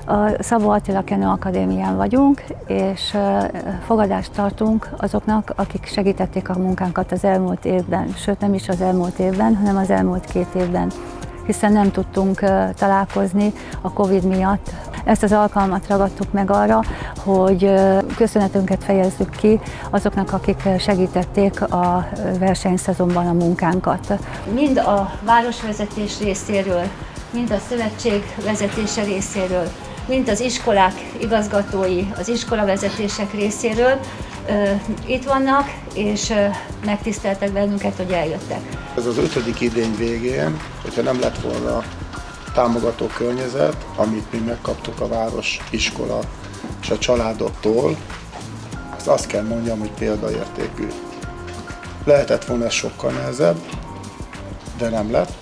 A Szabó Attila Kenu Akadémián vagyunk, és fogadást tartunk azoknak, akik segítették a munkánkat az elmúlt évben, sőt nem is az elmúlt évben, hanem az elmúlt 2 évben, hiszen nem tudtunk találkozni a Covid miatt. Ezt az alkalmat ragadtuk meg arra, hogy köszönetünket fejezzük ki azoknak, akik segítették a versenyszezonban a munkánkat. Mind a városvezetés részéről, mind a szövetség vezetése részéről, mind az iskolák igazgatói, az iskolavezetések részéről itt vannak, és megtiszteltek bennünket, hogy eljöttek. Ez az 5. idény végén, hogyha nem lett volna támogató környezet, amit mi megkaptuk a város, iskola és a családoktól, azt kell mondjam, hogy példaértékű. Lehetett volna sokkal nehezebb, de nem lett.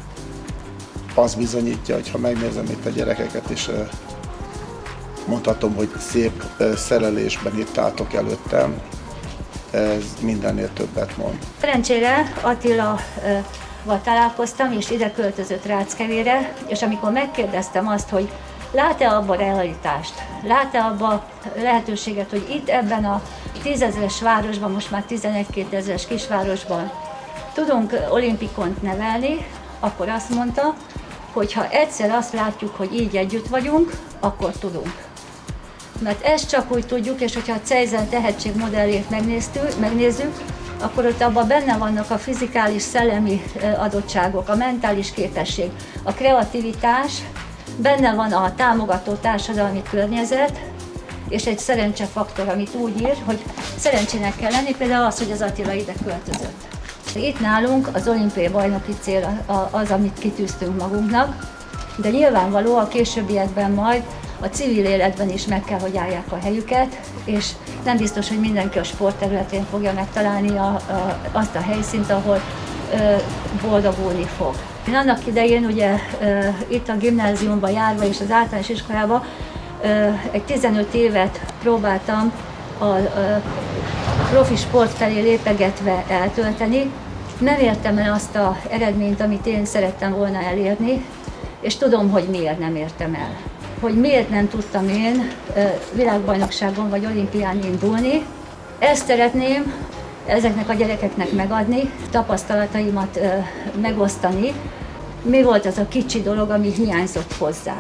Az bizonyítja, hogy ha megnézem itt a gyerekeket, és mondhatom, hogy szép szerelésben itt álltok előttem, ez mindennél többet mond. Szerencsére Attilával találkoztam, és ide költözött Ráckevére, és amikor megkérdeztem azt, hogy lát-e abba realitást, lát-e abba lehetőséget, hogy itt ebben a 10 000-es városban, most már 11-2 ezeres kisvárosban tudunk olimpikont nevelni, akkor azt mondta, hogy ha egyszer azt látjuk, hogy így együtt vagyunk, akkor tudunk. Mert ezt csak úgy tudjuk, és hogyha a Cejzel tehetségmodellét megnézzük, akkor ott abban benne vannak a fizikális, szellemi adottságok, a mentális képesség, a kreativitás, benne van a támogató társadalmi környezet, és egy szerencsefaktor, amit úgy ír, hogy szerencsének kell lenni, például az, hogy az Attila ide költözött. Itt nálunk az olimpiai bajnoki cél az, amit kitűztünk magunknak, de nyilvánvaló a későbbiekben majd a civil életben is meg kell, hogy állják a helyüket, és nem biztos, hogy mindenki a sportterületén fogja megtalálni azt a helyszínt, ahol boldogulni fog. Én annak idején ugye itt a gimnáziumba járva és az általános iskolában egy 15 évet próbáltam a profi sport felé lépegetve eltölteni. Nem értem el azt az eredményt, amit én szerettem volna elérni, és tudom, hogy miért nem értem el. Hogy miért nem tudtam én világbajnokságon vagy olimpián indulni. Ezt szeretném ezeknek a gyerekeknek megadni, tapasztalataimat megosztani. Mi volt az a kicsi dolog, ami hiányzott hozzá.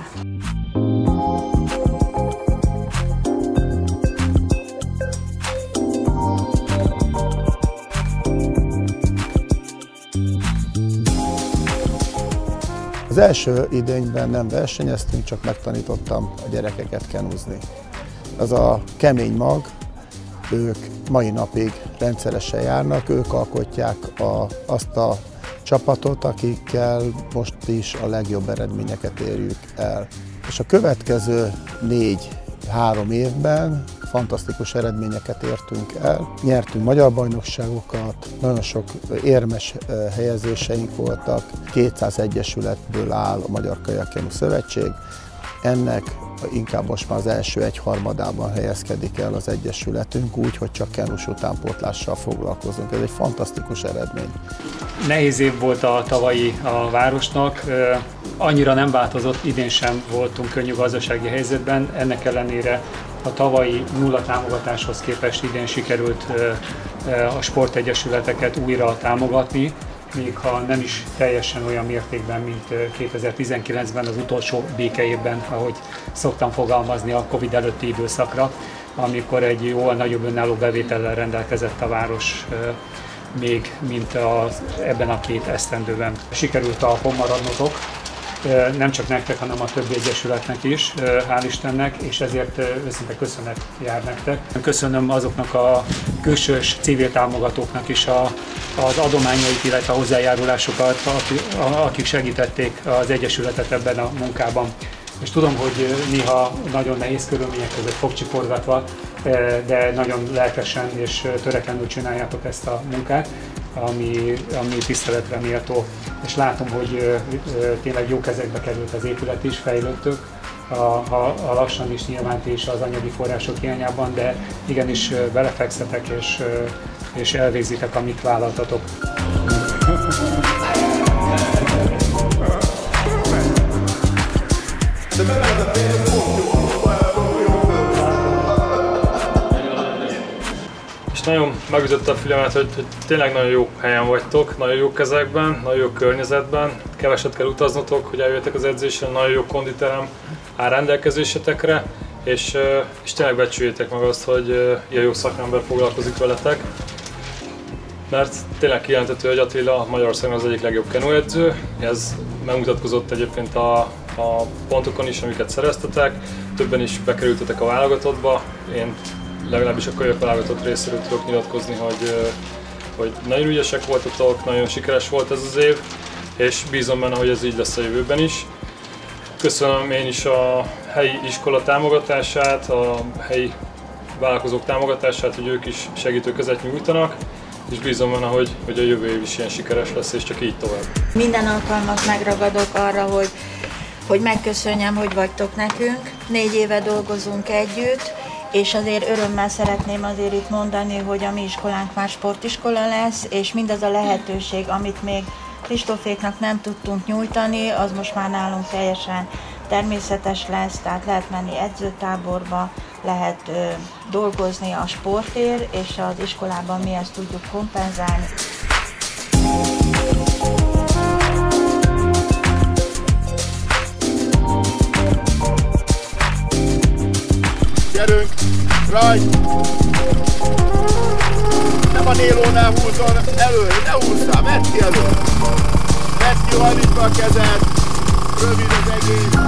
Az első idényben nem versenyeztünk, csak megtanítottam a gyerekeket kenúzni. Az a kemény mag, ők mai napig rendszeresen járnak, ők alkotják azt a csapatot, akikkel most is a legjobb eredményeket érjük el. És a következő 3 évben fantasztikus eredményeket értünk el. Nyertünk magyar bajnokságokat, nagyon sok érmes helyezéseink voltak. 200 egyesületből áll a Magyar Kajakkenu Szövetség. Ennek inkább most már az első 1/3-ában helyezkedik el az egyesületünk, úgy, hogy csak kenus utánpótlással foglalkozunk. Ez egy fantasztikus eredmény. Nehéz év volt a tavalyi a városnak, annyira nem változott, idén sem voltunk könnyű gazdasági helyzetben, ennek ellenére a tavalyi nulla támogatáshoz képest idén sikerült a sportegyesületeket újra támogatni, még ha nem is teljesen olyan mértékben, mint 2019-ben, az utolsó békeévben, ahogy szoktam fogalmazni a Covid előtti időszakra, amikor egy jóval nagyobb önálló bevétellel rendelkezett a város, még mint ebben a 2 esztendőben. Sikerült talpon maradnotok, nem csak nektek, hanem a többi egyesületnek is, hál' Istennek, és ezért őszinte köszönet jár nektek. Köszönöm azoknak a külsős civil támogatóknak is az adományait, illetve a hozzájárulásokat, akik segítették az egyesületet ebben a munkában. És tudom, hogy néha nagyon nehéz körülmények között fogcsiporgatva, de nagyon lelkesen és töretlenül csináljátok ezt a munkát, ami tiszteletre méltó. És látom, hogy tényleg jó kezekbe került az épület is, fejlődtök, ha lassan is nyilván ti is az anyagi források hiányában, de igenis belefekszetek és elvégzitek, amit vállaltatok. The nagyon megütötte a fülemet, hogy tényleg nagyon jó helyen vagytok, nagyon jó kezekben, nagyon jó környezetben, keveset kell utaznotok, hogy eljöjjetek az edzésre, nagyon jó konditerem áll rendelkezésetekre, és tényleg becsüljétek meg azt, hogy ilyen jó szakember foglalkozik veletek. Mert tényleg kijelenthető, hogy Attila Magyarországon az egyik legjobb kenuedző, ez megmutatkozott egyébként a pontokon is, amiket szereztetek, többen is bekerültetek a válogatottba, én legalábbis a kölyök válogatott részéről tudok nyilatkozni, hogy nagyon ügyesek voltatok, nagyon sikeres volt ez az év, és bízom benne, hogy ez így lesz a jövőben is. Köszönöm én is a helyi iskola támogatását, a helyi vállalkozók támogatását, hogy ők is segítő kezet nyújtanak, és bízom benne, hogy a jövő év is ilyen sikeres lesz, és csak így tovább. Minden alkalmat megragadok arra, hogy megköszönjem, hogy vagytok nekünk. 4 éve dolgozunk együtt, és azért örömmel szeretném azért itt mondani, hogy a mi iskolánk már sportiskola lesz, és mindaz a lehetőség, amit még Kristóféknak nem tudtunk nyújtani, az most már nálunk teljesen természetes lesz, tehát lehet menni edzőtáborba, lehet dolgozni a sportért, és az iskolában mi ezt tudjuk kompenzálni. Gyerünk! Rajt! Nem a nélónál húzzon elő, ne húzzál, vedd ki elő! Vedd ki, hajlítva a kezed! Rövid az egész!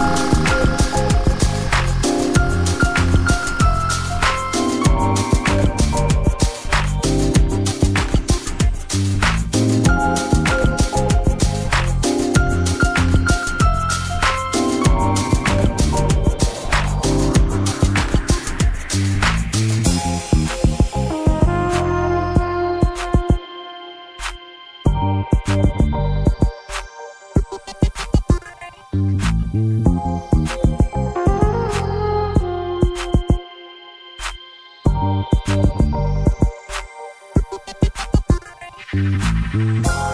Thank you.